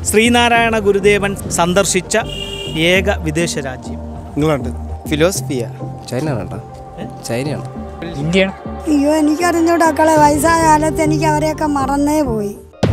ശ്രീനാരായണ ഗുരുദേവൻ സന്ദർശിച്ച ഏക വിദേശ രാജ്യം. ഇംഗ്ലണ്ട്. ഫിലോസഫിയ. ചൈനയാണ്. ചൈനയാണ്. ഇന്ത്യയാണ്. അയ്യോ, എനിക്കറിഞ്ഞൂടാ മക്കളെ. വയസ്സായ കാലത്ത് എനിക്ക് അവരെയൊക്കെ മറന്നേ പോയി.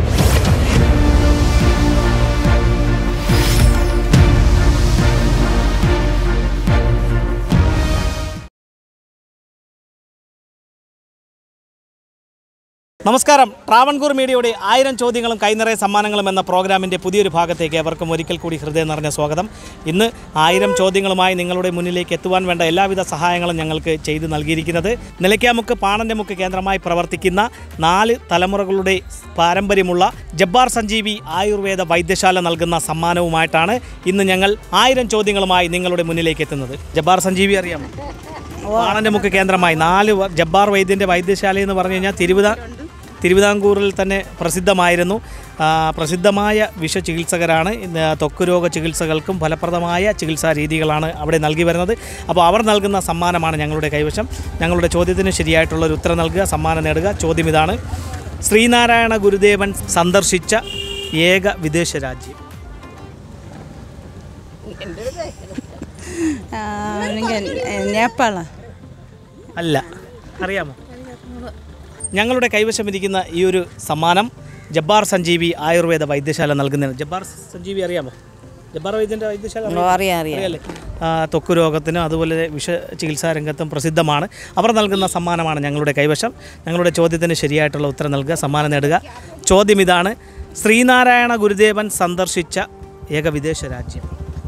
നമസ്കാരം. ട്രാവൻകൂർ മീഡിയയുടെ 1000 ചോദ്യങ്ങളും കൈനിറയ സമ്മാനങ്ങളും എന്ന പ്രോഗ്രാമിൻ്റെ പുതിയൊരു ഭാഗത്തേക്ക് ഏവർക്കും ഒരിക്കൽ കൂടി ഹൃദയം നിറഞ്ഞ സ്വാഗതം. ഇന്ന് 1000 ചോദ്യങ്ങളുമായി നിങ്ങളുടെ മുന്നിലേക്ക് എത്തുവാൻ വേണ്ട എല്ലാവിധ സഹായങ്ങളും ഞങ്ങൾക്ക് ചെയ്തു നൽകിയിരിക്കുന്നത് നിലയ്ക്കാമുക്ക് പാണൻ്റെ മുക്ക് കേന്ദ്രമായി പ്രവർത്തിക്കുന്ന 4 തലമുറകളുടെ പാരമ്പര്യമുള്ള ജബ്ബാർ സഞ്ജീവി ആയുർവേദ വൈദ്യശാല നൽകുന്ന സമ്മാനവുമായിട്ടാണ് ഇന്ന് ഞങ്ങൾ 1000 ചോദ്യങ്ങളുമായി നിങ്ങളുടെ മുന്നിലേക്ക് എത്തുന്നത്. ജബ്ബാർ സഞ്ജീവി അറിയാമോ? പാണൻ്റെ മുക്ക് കേന്ദ്രമായി 4 ജബ്ബാർ വൈദ്യൻ്റെ വൈദ്യശാല എന്ന് പറഞ്ഞു കഴിഞ്ഞാൽ തിരുവിതാംകൂറിൽ തന്നെ പ്രസിദ്ധമായിരുന്നു. പ്രസിദ്ധമായ വിഷചികിത്സകരാണ്. ത്വക്ക് രോഗ ചികിത്സകൾക്കും ഫലപ്രദമായ ചികിത്സാ രീതികളാണ് അവിടെ നൽകി വരുന്നത്. അപ്പോൾ അവർ നൽകുന്ന സമ്മാനമാണ് ഞങ്ങളുടെ കൈവശം. ഞങ്ങളുടെ ചോദ്യത്തിന് ശരിയായിട്ടുള്ളൊരു ഉത്തരം നൽകുക, സമ്മാനം നേടുക. ചോദ്യം ഇതാണ്: ശ്രീനാരായണ ഗുരുദേവൻ സന്ദർശിച്ച ഏക വിദേശ രാജ്യം. നേപ്പാള അല്ല. അറിയാമോ? ഞങ്ങളുടെ കൈവശമിരിക്കുന്ന ഈ ഒരു സമ്മാനം ജബ്ബാർ സഞ്ജീവി ആയുർവേദ വൈദ്യശാല നൽകുന്നതാണ്. ജബ്ബാർ സഞ്ജീവി അറിയാമോ? ജബ്ബാർ വൈദ്യൻ്റെ വൈദ്യശാല അറിയാമല്ലേ? ത്വക്ക് രോഗത്തിനും അതുപോലെ വിഷ ചികിത്സാ രംഗത്തും പ്രസിദ്ധമാണ്. അവർ നൽകുന്ന സമ്മാനമാണ് ഞങ്ങളുടെ കൈവശം. ഞങ്ങളുടെ ചോദ്യത്തിന് ശരിയായിട്ടുള്ള ഉത്തരം നൽകുക, സമ്മാനം നേടുക. ചോദ്യം ഇതാണ്: ശ്രീനാരായണ ഗുരുദേവൻ സന്ദർശിച്ച ഏക വിദേശ രാജ്യം.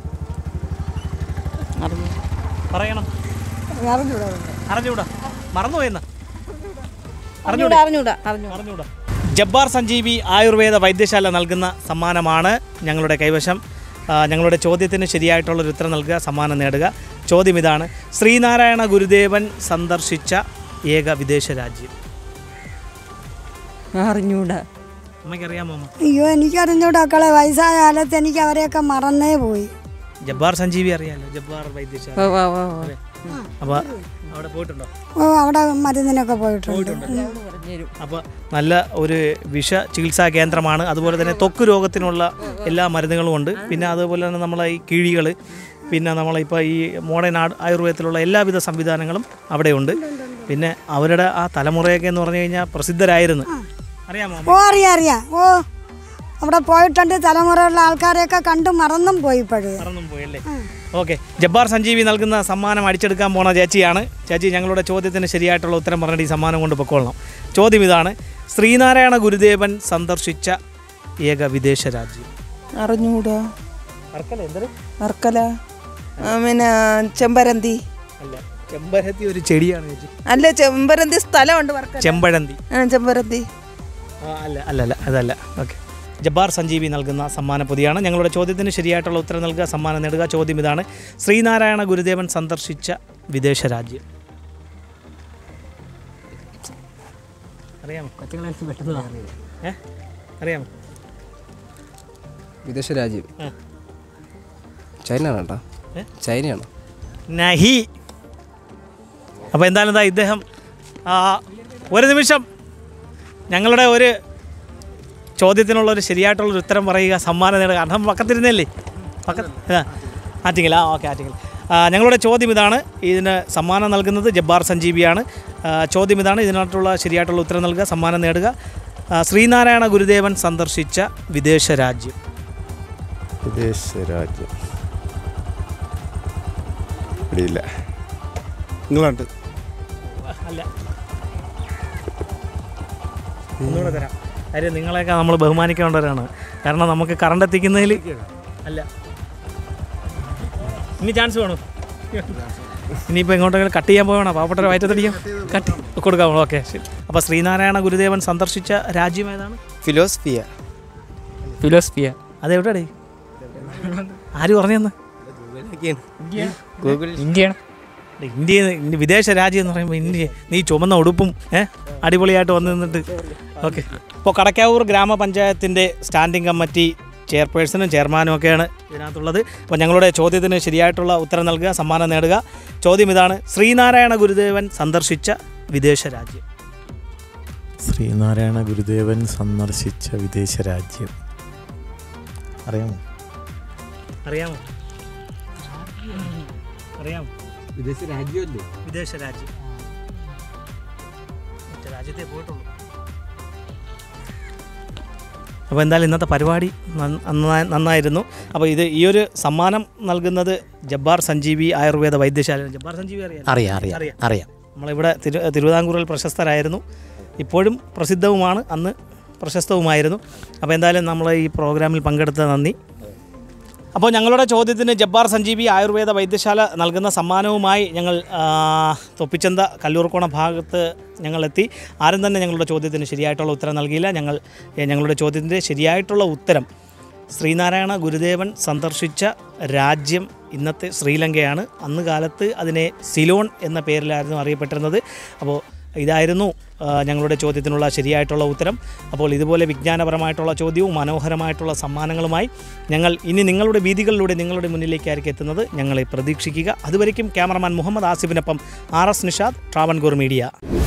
പറയണം. അറിഞ്ഞൂടാ. മറന്നുപോയെന്ന അറിഞ്ഞൂടാ. ജബ്ബാർ സഞ്ജീവി ആയുർവേദ വൈദ്യശാല നൽകുന്ന സമ്മാനമാണ് ഞങ്ങളുടെ കൈവശം. ഞങ്ങളുടെ ചോദ്യത്തിന് ശരിയായിട്ടുള്ളൊരു ഉത്തരം നൽകുക, സമ്മാനം നേടുക. ചോദ്യം ഇതാണ്: ശ്രീനാരായണ ഗുരുദേവൻ സന്ദർശിച്ച ഏക വിദേശ രാജ്യം. അറിഞ്ഞൂടാ. അമ്മയ്ക്കറിയാമോ? അയ്യോ, എനിക്കറിഞ്ഞൂടാ മക്കളെ. വയസ്സായ കാലത്ത് എനിക്ക് അവരെയൊക്കെ മറന്നേ പോയി. ജബ്ബാർ സഞ്ജീവി അറിയാലോ, ജബ്ബാർ വൈദ്യശാല. അപ്പോൾ അവിടെ പോയിട്ടുണ്ടോ? അവിടെ മരുന്നിനൊക്കെ പോയിട്ടുണ്ട്. അപ്പോൾ നല്ല ഒരു വിഷ ചികിത്സാ കേന്ദ്രമാണ്. അതുപോലെ തന്നെ ത്വക്ക് രോഗത്തിനുള്ള എല്ലാ മരുന്നുകളും ഉണ്ട്. പിന്നെ അതുപോലെ തന്നെ നമ്മളെ ഈ കിഴികൾ, പിന്നെ നമ്മളിപ്പോൾ ഈ മോഡേൺ ആയുർവേദത്തിലുള്ള എല്ലാവിധ സംവിധാനങ്ങളും അവിടെയുണ്ട്. പിന്നെ അവരുടെ ആ തലമുറയൊക്കെ എന്ന് പറഞ്ഞു കഴിഞ്ഞാൽ പ്രസിദ്ധരായിരുന്നു. അറിയാമോ? അറിയാം. അവിടെ പോയിട്ടുണ്ട്. തലമുറയുള്ള ആൾക്കാരെയൊക്കെ കണ്ടു മറന്നും പോയി. മറന്നും പോയല്ലേ? ഓക്കെ. ജബ്ബാർ സഞ്ജീവി നൽകുന്ന സമ്മാനം അടിച്ചെടുക്കാൻ പോണ ചേച്ചിയാണ്. ചേച്ചി, ഞങ്ങളുടെ ചോദ്യത്തിന് ശരിയായിട്ടുള്ള ഉത്തരം പറഞ്ഞിട്ട് ഈ സമ്മാനം കൊണ്ട് പൊക്കോളണം. ചോദ്യം ഇതാണ്: ശ്രീനാരായണ ഗുരുദേവൻ സന്ദർശിച്ച ഏക വിദേശ രാജ്യം. അറിഞ്ഞൂടാ. വർക്കല. പിന്നെ ചെമ്പരന്തി. അല്ല, ചെമ്പരത്തി ഒരു ചെടിയാണ് ചേച്ചി. അല്ല, ചെമ്പരന്തി സ്ഥലമുണ്ട്. ചെമ്പഴന്തി. ചെമ്പരന്തി അല്ല അതല്ല. ഓക്കെ. ജബ്ബാർ സഞ്ജീവി നൽകുന്ന സമ്മാന പൊതിയാണ്. ഞങ്ങളുടെ ചോദ്യത്തിന് ശരിയായിട്ടുള്ള ഉത്തരം നൽകുക, സമ്മാനം നേടുക. ചോദ്യം ഇതാണ്: ശ്രീനാരായണ ഗുരുദേവൻ സന്ദർശിച്ച വിദേശ രാജ്യം. അറിയാമോ? അറിയാമോ? വിദേശ രാജ്യം ചൈനയാണ്. ചൈനയാണ്. നഹി. അപ്പോൾ എന്തായാലും ഇദ്ദേഹം ഒരു നിമിഷം ഞങ്ങളുടെ ഒരു ചോദ്യത്തിനുള്ളൊരു ശരിയായിട്ടുള്ളൊരു ഉത്തരം പറയുക, സമ്മാനം നേടുക. കാരണം പക്കത്തിരുന്നല്ലേ? ആറ്റിങ്ങൽ. ഓക്കെ, ആറ്റിങ്ങൽ. ഞങ്ങളുടെ ചോദ്യം ഇതാണ്. ഇതിന് സമ്മാനം നൽകുന്നത് ജബ്ബാർ സഞ്ജീവിയാണ്. ചോദ്യം ഇതാണ്. ഇതിനായിട്ടുള്ള ശരിയായിട്ടുള്ള ഉത്തരം നൽകുക, സമ്മാനം നേടുക. ശ്രീനാരായണ ഗുരുദേവൻ സന്ദർശിച്ച വിദേശ രാജ്യം. ഇംഗ്ലണ്ട്. അല്ല. ഒന്നുകൂടെ തരാം. കാര്യം നിങ്ങളെയൊക്കെ നമ്മൾ ബഹുമാനിക്കേണ്ടവരാണ്. കാരണം നമുക്ക് കറണ്ട് എത്തിക്കുന്നതിൽ അല്ല. ഇനി ചാൻസ് വേണോ? ഇനിയിപ്പോൾ എങ്ങോട്ടെങ്കിലും കട്ട് ചെയ്യാൻ പോകണോ? പാവപ്പെട്ട വയറ്റത്തടിക്കാം. കട്ട് കൊടുക്കാമോ? ഓക്കെ, ശരി. അപ്പോൾ ശ്രീനാരായണ ഗുരുദേവൻ സന്ദർശിച്ച രാജ്യം ഏതാണ്? ഫിലോസഫിയ. അതെവിടെയാണ്? ആര് പറഞ്ഞെന്ന്? ഇന്ത്യയാണ്. ഇന്ത്യ വിദേശ രാജ്യം എന്ന് പറയുമ്പോൾ ഇന്ത്യ, നീ ചുമന്ന ഉടുപ്പും അടിപൊളിയായിട്ട് വന്നു നിന്നിട്ട്. ഓക്കെ. ഇപ്പോൾ കടക്കാവൂർ ഗ്രാമപഞ്ചായത്തിൻ്റെ സ്റ്റാൻഡിംഗ് കമ്മിറ്റി ചെയർപേഴ്സണും ചെയർമാനും ഒക്കെയാണ് ഇതിനകത്തുള്ളത്. അപ്പോൾ ഞങ്ങളുടെ ചോദ്യത്തിന് ശരിയായിട്ടുള്ള ഉത്തരം നൽകുക, സമ്മാനം നേടുക. ചോദ്യം ഇതാണ്: ശ്രീനാരായണ ഗുരുദേവൻ സന്ദർശിച്ച വിദേശ രാജ്യം. ശ്രീനാരായണ ഗുരുദേവൻ സന്ദർശിച്ച വിദേശ രാജ്യം അറിയാമോ? അറിയാമോ? അറിയാമോ? വിദേശ രാജ്യമല്ലേ? വിദേശ രാജ്യം. മറ്റേ രാജ്യത്തെ പോയിട്ടുള്ളൂ. അപ്പോൾ എന്തായാലും ഇന്നത്തെ പരിപാടി നന്നായിരുന്നു. അപ്പോൾ ഈ ഒരു സമ്മാനം നൽകുന്നത് ജബ്ബാർ സഞ്ജീവി ആയുർവേദ വൈദ്യശാല. ജബ്ബാർ സഞ്ജീവി അറിയാം. നമ്മളിവിടെ തിരുവിതാംകൂറിൽ പ്രശസ്തരായിരുന്നു, ഇപ്പോഴും പ്രസിദ്ധവുമാണ്, അന്ന് പ്രശസ്തവുമായിരുന്നു. അപ്പോൾ എന്തായാലും നമ്മൾ ഈ പ്രോഗ്രാമിൽ പങ്കെടുത്ത നന്ദി. അപ്പോൾ ഞങ്ങളുടെ ചോദ്യത്തിന് ജബ്ബാർ സഞ്ജീവി ആയുർവേദ വൈദ്യശാല നൽകുന്ന സമ്മാനവുമായി ഞങ്ങൾ തൊപ്പിച്ചന്ത കല്ലൂർക്കോണം ഭാഗത്ത് ഞങ്ങളെത്തി. ആരും തന്നെ ഞങ്ങളുടെ ചോദ്യത്തിന് ശരിയായിട്ടുള്ള ഉത്തരം നൽകിയില്ല. ഞങ്ങളുടെ ചോദ്യത്തിൻ്റെ ശരിയായിട്ടുള്ള ഉത്തരം ശ്രീനാരായണ ഗുരുദേവൻ സന്ദർശിച്ച രാജ്യം ഇന്നത്തെ ശ്രീലങ്കയാണ്. അന്ന് കാലത്ത് അതിനെ സിലോൺ എന്ന പേരിലായിരുന്നു അറിയപ്പെട്ടിരുന്നത്. അപ്പോൾ ഇതായിരുന്നു ഞങ്ങളുടെ ചോദ്യത്തിനുള്ള ശരിയായിട്ടുള്ള ഉത്തരം. അപ്പോൾ ഇതുപോലെ വിജ്ഞാനപരമായിട്ടുള്ള ചോദ്യവും മനോഹരമായിട്ടുള്ള സമ്മാനങ്ങളുമായി ഞങ്ങൾ ഇനി നിങ്ങളുടെ വീതികളിലൂടെ നിങ്ങളുടെ മുന്നിലേക്കായിരിക്കും എത്തുന്നത്. ഞങ്ങളെ പ്രതീക്ഷിക്കുക. അതുവരയ്ക്കും ക്യാമറമാൻ മുഹമ്മദ് ആസിഫിനൊപ്പം RS നിഷാദ്, ട്രാവൻകൂർ മീഡിയ.